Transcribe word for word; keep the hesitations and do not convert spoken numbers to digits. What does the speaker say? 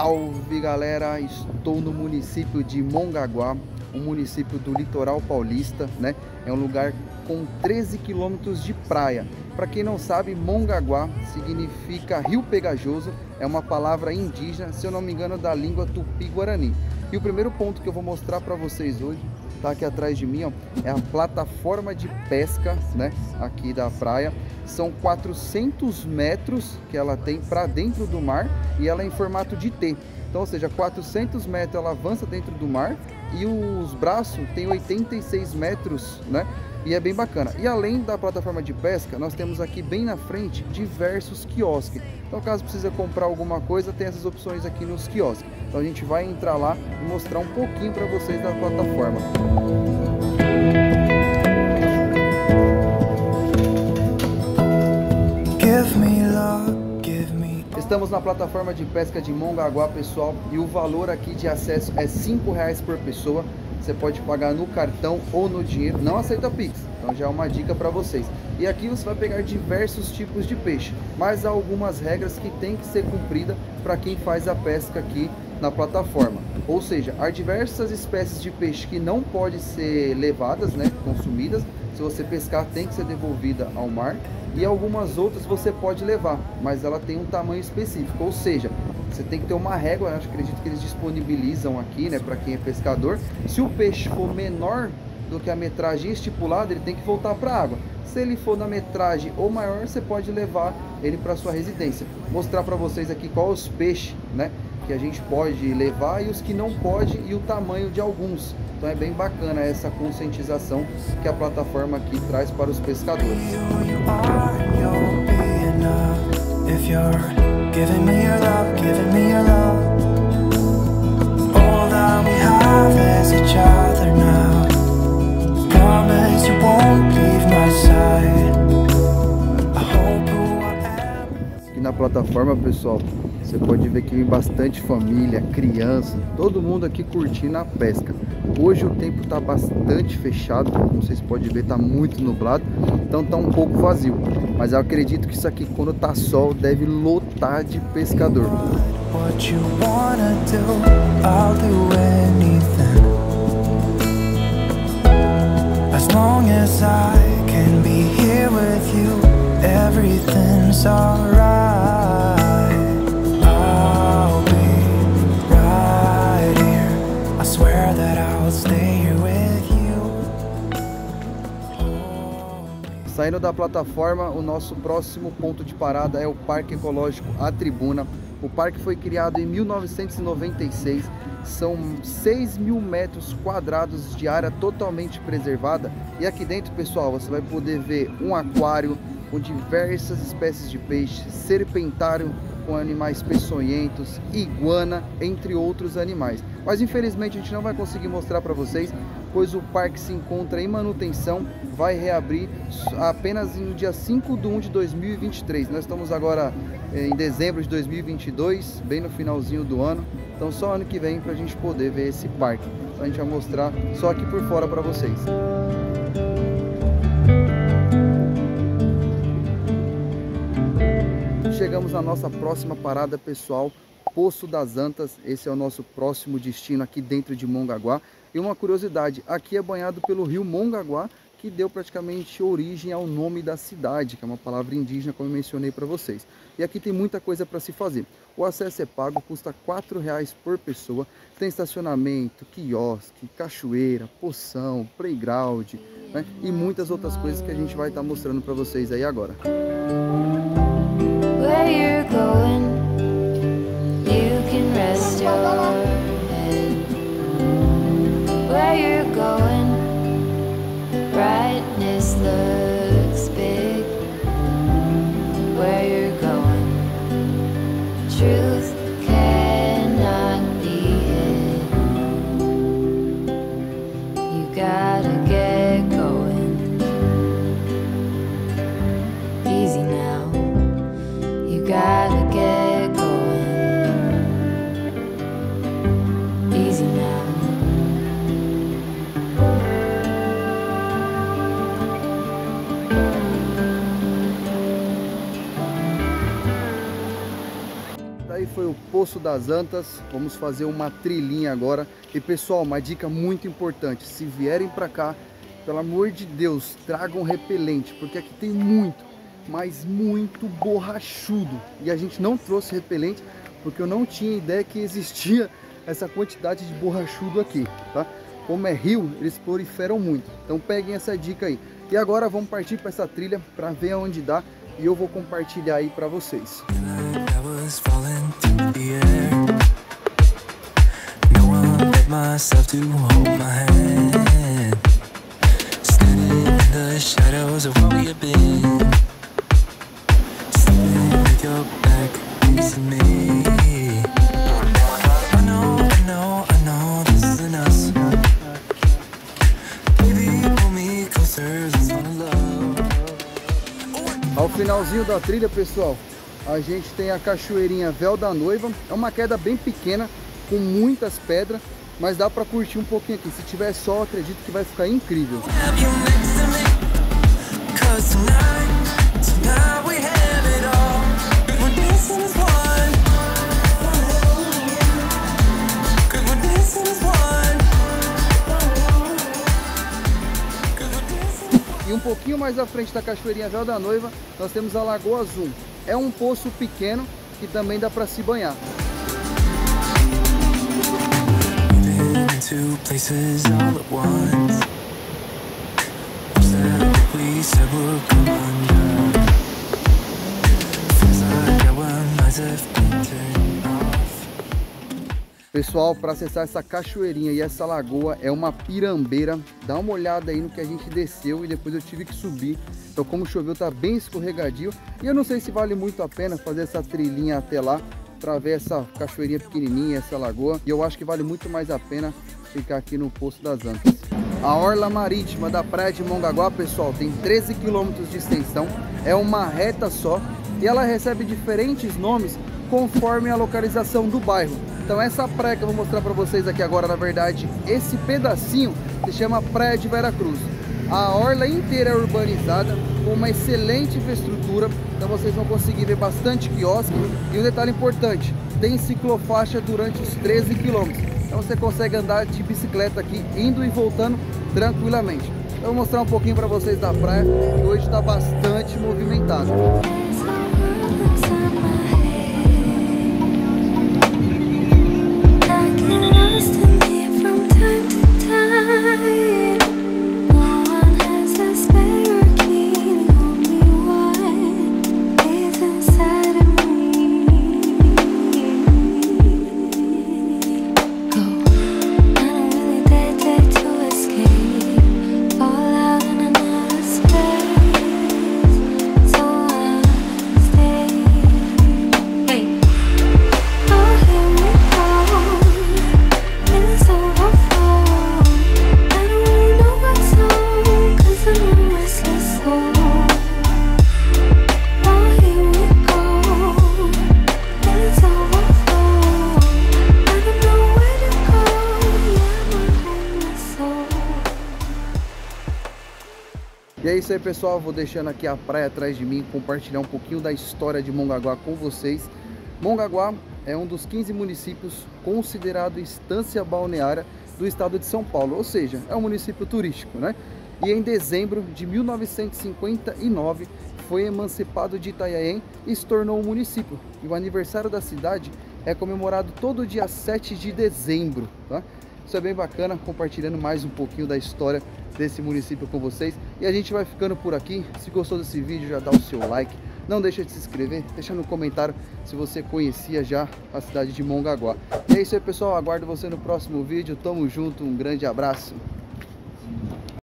Salve galera, estou no município de Mongaguá, um município do litoral paulista, né? É um lugar com treze quilômetros de praia. Para quem não sabe, Mongaguá significa rio pegajoso, é uma palavra indígena, se eu não me engano, da língua tupi-guarani. E o primeiro ponto que eu vou mostrar para vocês hoje, tá aqui atrás de mim, ó, é a plataforma de pesca, né, aqui da praia. São quatrocentos metros que ela tem para dentro do mar e ela é em formato de T. Então, ou seja, quatrocentos metros ela avança dentro do mar e os braços têm oitenta e seis metros, né? E é bem bacana. E além da plataforma de pesca, nós temos aqui bem na frente diversos quiosques. Então, caso precisa comprar alguma coisa, tem essas opções aqui nos quiosques. Então, a gente vai entrar lá e mostrar um pouquinho para vocês da plataforma. Estamos na plataforma de pesca de Mongaguá, pessoal, e o valor aqui de acesso é cinco reais por pessoa. Você pode pagar no cartão ou no dinheiro, não aceita Pix, então já é uma dica para vocês. E aqui você vai pegar diversos tipos de peixe, mas há algumas regras que tem que ser cumprida para quem faz a pesca aqui na plataforma. Ou seja, há diversas espécies de peixe que não podem ser levadas, né, consumidas. Se você pescar, tem que ser devolvida ao mar. E algumas outras você pode levar, mas ela tem um tamanho específico, ou seja, você tem que ter uma régua. Eu acredito que eles disponibilizam aqui, né, para quem é pescador. Se o peixe for menor do que a metragem estipulada, ele tem que voltar para a água. Se ele for na metragem ou maior, você pode levar ele para sua residência. Vou mostrar para vocês aqui qual os peixes, né, que a gente pode levar e os que não pode e o tamanho de alguns. Então é bem bacana essa conscientização que a plataforma aqui traz para os pescadores. Aqui na plataforma, pessoal, você pode ver que vem bastante família, criança, todo mundo aqui curtindo a pesca. Hoje o tempo está bastante fechado, como vocês podem ver, está muito nublado, então está um pouco vazio. Mas eu acredito que isso aqui, quando tá sol, deve lotar de pescador. Saindo da plataforma, o nosso próximo ponto de parada é o Parque Ecológico A Tribuna. O parque foi criado em mil novecentos e noventa e seis, são seis mil metros quadrados de área totalmente preservada. E aqui dentro, pessoal, você vai poder ver um aquário com diversas espécies de peixes, serpentário com animais peçonhentos, iguana, entre outros animais. Mas infelizmente a gente não vai conseguir mostrar para vocês, pois o parque se encontra em manutenção, vai reabrir apenas no dia cinco de um de dois mil e vinte e três. Nós estamos agora em dezembro de dois mil e vinte e dois, bem no finalzinho do ano, então só ano que vem para a gente poder ver esse parque. Então a gente vai mostrar só aqui por fora para vocês. Chegamos na nossa próxima parada, pessoal, Poço das Antas. Esse é o nosso próximo destino aqui dentro de Mongaguá. E uma curiosidade, aqui é banhado pelo rio Mongaguá, que deu praticamente origem ao nome da cidade, que é uma palavra indígena, como eu mencionei para vocês. E aqui tem muita coisa para se fazer. O acesso é pago, custa quatro reais por pessoa. Tem estacionamento, quiosque, cachoeira, poção, playground, né? E muitas outras coisas que a gente vai estar mostrando para vocês aí agora. Where you're going, you can rest your head. Where you're going, brightness looks big. Where you're going, truth cannot be hid. You gotta get going. Easy now. You gotta get going. Easy now. Daí foi o no Poço das Antas. Vamos fazer uma trilhinha agora. E pessoal, uma dica muito importante: se vierem para cá, pelo amor de Deus, tragam repelente, porque aqui tem muito, mas muito borrachudo. E a gente não trouxe repelente porque eu não tinha ideia que existia essa quantidade de borrachudo aqui, tá? Como é rio, eles proliferam muito. Então peguem essa dica aí. E agora vamos partir para essa trilha para ver aonde dá, e eu vou compartilhar aí para vocês. Ao finalzinho da trilha, pessoal, a gente tem a cachoeirinha Véu da Noiva. É uma queda bem pequena, com muitas pedras, mas dá para curtir um pouquinho aqui. Se tiver sol, acredito que vai ficar incrível. E um pouquinho mais à frente da cachoeirinha Véu da Noiva, nós temos a Lagoa Azul. É um poço pequeno que também dá para se banhar. Pessoal, para acessar essa cachoeirinha e essa lagoa é uma pirambeira. Dá uma olhada aí no que a gente desceu e depois eu tive que subir. Então, como choveu, tá bem escorregadio. E eu não sei se vale muito a pena fazer essa trilhinha até lá para ver essa cachoeirinha pequenininha, essa lagoa. E eu acho que vale muito mais a pena ficar aqui no Poço das Antas. A orla marítima da praia de Mongaguá, pessoal, tem treze quilômetros de extensão. É uma reta só e ela recebe diferentes nomes conforme a localização do bairro. Então essa praia que eu vou mostrar para vocês aqui agora, na verdade, esse pedacinho se chama Praia de Vera Cruz. A orla inteira é urbanizada, com uma excelente infraestrutura, então vocês vão conseguir ver bastante quiosque. E um detalhe importante, tem ciclofaixa durante os treze quilômetros. Então você consegue andar de bicicleta aqui, indo e voltando tranquilamente. Eu vou mostrar um pouquinho para vocês da praia, que hoje está bastante movimentada. E é isso aí, pessoal, vou deixando aqui a praia atrás de mim, compartilhar um pouquinho da história de Mongaguá com vocês. Mongaguá é um dos quinze municípios considerado estância balneária do estado de São Paulo, ou seja, é um município turístico, né? E em dezembro de mil novecentos e cinquenta e nove foi emancipado de Itanhaém e se tornou um município. E o aniversário da cidade é comemorado todo dia sete de dezembro, tá? Isso é bem bacana, compartilhando mais um pouquinho da história desse município com vocês. E a gente vai ficando por aqui. Se gostou desse vídeo, já dá o seu like. Não deixa de se inscrever, deixa no comentário se você conhecia já a cidade de Mongaguá. E é isso aí, pessoal, aguardo você no próximo vídeo. Tamo junto, um grande abraço.